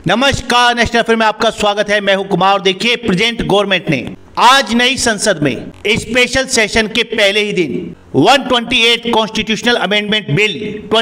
नमस्कार, national film में आपका स्वागत है। मैं हूं कुमार। देखिए, प्रेजेंट गवर्नमेंट ने आज नई संसद में स्पेशल सेशन के पहले ही दिन 128 कॉन्स्टिट्यूशनल अमेंडमेंट बिल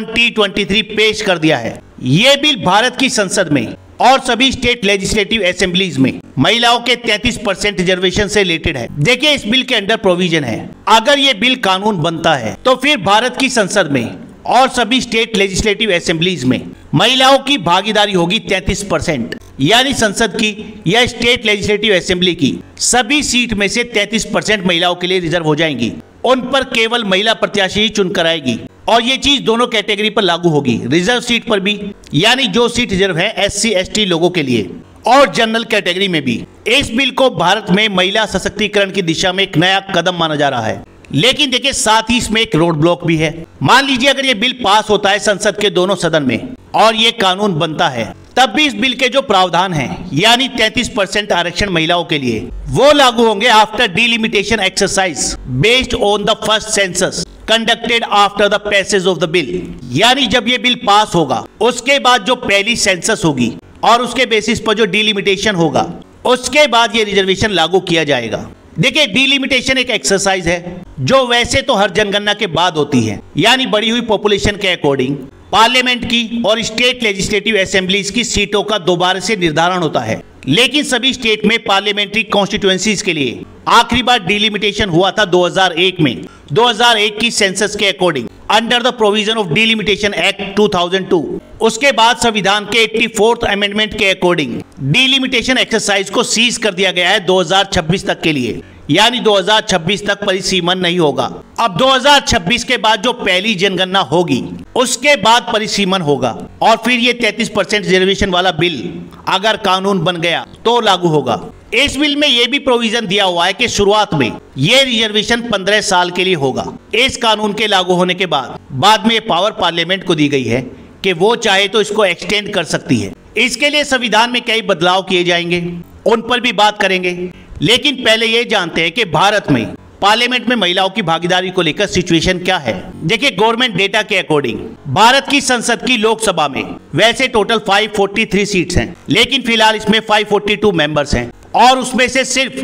2023 पेश कर दिया है। ये बिल भारत की संसद में और सभी स्टेट लेजिस्लेटिव असेंबलीज में महिलाओं के 33% रिजर्वेशन से रिलेटेड है। देखिए, इस बिल के अंडर प्रोविजन है, अगर ये बिल कानून बनता है तो फिर भारत की संसद में और सभी स्टेट लेजिस्लेटिव असेंबलीज में महिलाओं की भागीदारी होगी 33%। यानी संसद की या स्टेट लेजिस्लेटिव असेंबली की सभी सीट में से 33% महिलाओं के लिए रिजर्व हो जाएंगी। उन पर केवल महिला प्रत्याशी ही चुनकर आएगी और ये चीज दोनों कैटेगरी पर लागू होगी, रिजर्व सीट पर भी, यानी जो सीट रिजर्व है SC ST लोगों के लिए, और जनरल कैटेगरी में भी। इस बिल को भारत में महिला सशक्तिकरण की दिशा में एक नया कदम माना जा रहा है। लेकिन देखिए, साथ ही इसमें एक रोड ब्लॉक भी है। मान लीजिए अगर ये बिल पास होता है संसद के दोनों सदन में और ये कानून बनता है, तब भी इस बिल के जो प्रावधान हैं, यानी 33% आरक्षण महिलाओं के लिए, वो लागू होंगे after delimitation exercise based on the first census conducted after the passage of the bill. यानी जब ये बिल पास होगा उसके बाद जो पहली सेंसस होगी और उसके बेसिस पर जो डिलिमिटेशन होगा, उसके बाद ये रिजर्वेशन लागू किया जाएगा। देखिए, डिलिमिटेशन एक एक्सरसाइज है जो वैसे तो हर जनगणना के बाद होती है, यानी बढ़ी हुई पॉपुलेशन के अकॉर्डिंग पार्लियामेंट की और स्टेट लेजिस्लेटिव असेंबलीज की सीटों का दोबारा से निर्धारण होता है। लेकिन सभी स्टेट में पार्लियामेंट्री कॉन्स्टिट्यूएंसीज के लिए आखिरी बार डिलिमिटेशन हुआ था 2001 में। 2001 की सेंसस के according under the provision of delimitation act 2002। उसके बाद संविधान के 84th अमेंडमेंट के अकॉर्डिंग डिलिमिटेशन एक्सरसाइज को सीज कर दिया गया है 2026 तक के लिए, यानी 2026 तक परिसीमन नहीं होगा। अब 2026 के बाद जो पहली जनगणना होगी उसके बाद परिसीमन होगा और फिर ये 33% रिजर्वेशन वाला बिल अगर कानून बन गया तो लागू होगा। इस बिल में ये भी प्रोविजन दिया हुआ है कि शुरुआत में ये रिजर्वेशन 15 साल के लिए होगा। इस कानून के लागू होने के बाद में ये पावर पार्लियामेंट को दी गई है कि वो चाहे तो इसको एक्सटेंड कर सकती है। इसके लिए संविधान में कई बदलाव किए जाएंगे, उन पर भी बात करेंगे। लेकिन पहले ये जानते हैं कि भारत में पार्लियामेंट में महिलाओं की भागीदारी को लेकर सिचुएशन क्या है। देखिए, गवर्नमेंट डेटा के अकॉर्डिंग भारत की संसद की लोकसभा में वैसे टोटल 543 सीट्स हैं, लेकिन फिलहाल इसमें 542 मेंबर्स हैं और उसमें से सिर्फ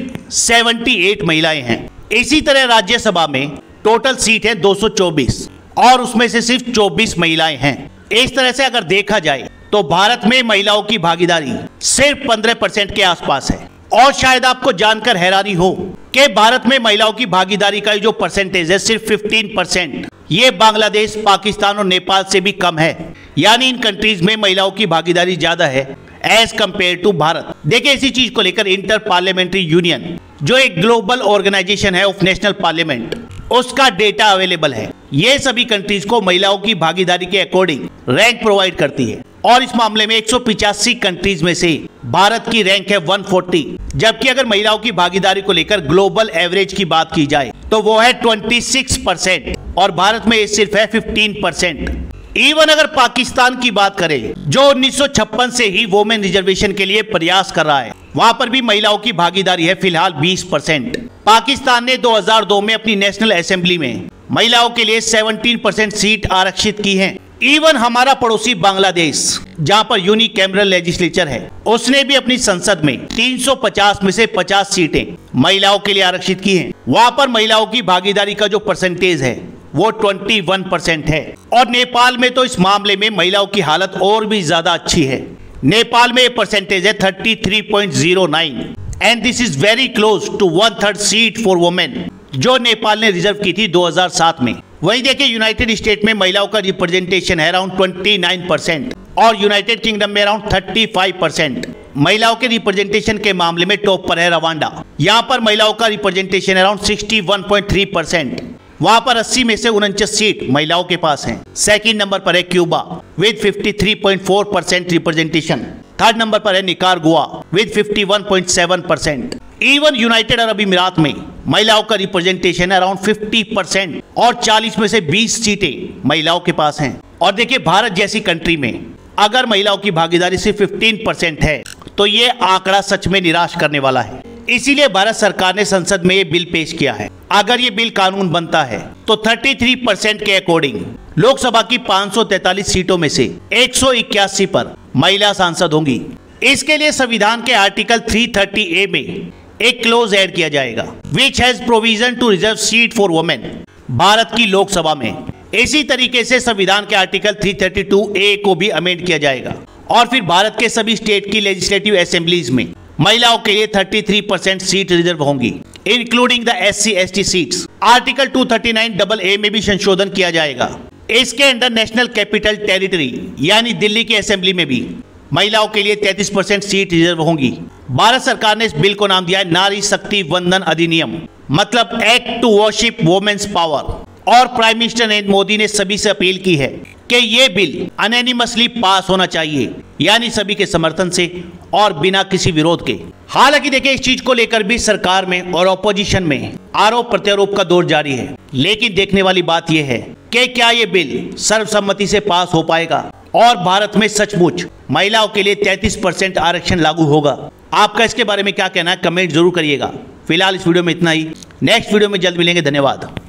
78 महिलाएं हैं। इसी तरह राज्यसभा में टोटल सीट है 224 और उसमें से सिर्फ 24 महिलाएं हैं। इस तरह से अगर देखा जाए तो भारत में महिलाओं की भागीदारी सिर्फ 15% के आसपास है। और शायद आपको जानकर हैरानी हो कि भारत में महिलाओं की भागीदारी का जो परसेंटेज है सिर्फ 15%, ये बांग्लादेश, पाकिस्तान और नेपाल से भी कम है। यानी इन कंट्रीज में महिलाओं की भागीदारी ज्यादा है एज कंपेयर टू भारत। देखिए, इसी चीज को लेकर इंटर पार्लियामेंट्री यूनियन, जो एक ग्लोबल ऑर्गेनाइजेशन है ऑफ नेशनल पार्लियामेंट, उसका डेटा अवेलेबल है। ये सभी कंट्रीज को महिलाओं की भागीदारी के अकॉर्डिंग रैंक प्रोवाइड करती है और इस मामले में 185 कंट्रीज में से भारत की रैंक है 140। जबकि अगर महिलाओं की भागीदारी को लेकर ग्लोबल एवरेज की बात की जाए तो वो है 26% और भारत में ये सिर्फ है 15%। इवन अगर पाकिस्तान की बात करें, जो 1956 से ही वोमेन रिजर्वेशन के लिए प्रयास कर रहा है, वहां पर भी महिलाओं की भागीदारी है फिलहाल 20%। पाकिस्तान ने 2002 में अपनी नेशनल असेंबली में महिलाओं के लिए 17% सीट आरक्षित की हैं। इवन हमारा पड़ोसी बांग्लादेश, जहां पर यूनिकैमरल लेजिस्लेचर है, उसने भी अपनी संसद में 350 में से 50 सीटें महिलाओं के लिए आरक्षित की हैं। वहां पर महिलाओं की भागीदारी का जो परसेंटेज है वो 21% है। और नेपाल में तो इस मामले में महिलाओं की हालत और भी ज्यादा अच्छी है। नेपाल में ये परसेंटेज है 33.09 and this is very close to 1/3 seat for women, जो नेपाल ने रिजर्व की थी 2007 में। वहीं देखिए, यूनाइटेड स्टेट में महिलाओं का रिप्रेजेंटेशन है अराउंड 29% और यूनाइटेड किंगडम में अराउंड 35%। महिलाओं के रिप्रेजेंटेशन के मामले में टॉप पर है रवांडा। यहाँ पर महिलाओं का रिप्रेजेंटेशन अराउंड 61.3%। वहां पर 80 में से 49 सीट महिलाओं के पास हैं। सेकंड नंबर पर है Cuba with 53.4% representation. Third number पर है Nicaragua with 51.7%। Even United Arab Emirates में महिलाओं का रिप्रेजेंटेशन है अराउंड 50% और 40 में से 20 सीटें महिलाओं के पास हैं। और देखिए, भारत जैसी कंट्री में अगर महिलाओं की भागीदारी सिर्फ 15% है तो ये आंकड़ा सच में निराश करने वाला है। इसीलिए भारत सरकार ने संसद में ये बिल पेश किया है। अगर ये बिल कानून बनता है तो 33% के अकॉर्डिंग लोकसभा की 543 सीटों में से 181 पर महिला सांसद होंगी। इसके लिए संविधान के आर्टिकल 330A में एक क्लोज ऐड किया जाएगा which has provision to reserve seat for women Bharat की लोकसभा में। इसी तरीके से संविधान के आर्टिकल 332A को भी अमेंड किया जाएगा और फिर भारत के सभी स्टेट की लेजिस्लेटिव असेंबलीज में महिलाओं के लिए 33% सीट रिजर्व होंगी, including the SC/ST seats. Article 239AA में भी संशोधन किया जाएगा। इसके अंडर नेशनल कैपिटल टेरिटरी यानी दिल्ली की असेंबली में भी महिलाओं के लिए 33% सीट रिजर्व होंगी। भारत सरकार ने इस बिल को नाम दिया है नारी शक्ति वंदन अधिनियम, मतलब act to worship women's power. और प्राइम मिनिस्टर नरेंद्र मोदी ने सभी से अपील की है कि ये बिल अनैनिमसली पास होना चाहिए, यानी सभी के समर्थन से और बिना किसी विरोध के। हालांकि देखिए, इस चीज को लेकर भी सरकार में और ऑपोजिशन में आरोप प्रत्यारोप का दौर जारी है, लेकिन देखने वाली बात यह है कि क्या ये बिल सर्वसम्मति से पास हो पाएगा और भारत में सचमुच महिलाओं के लिए 33% आरक्षण लागू होगा। आपका इसके बारे में क्या कहना है, कमेंट जरूर करिएगा। फिलहाल इस वीडियो में इतना ही, नेक्स्ट वीडियो में जल्द मिलेंगे। धन्यवाद।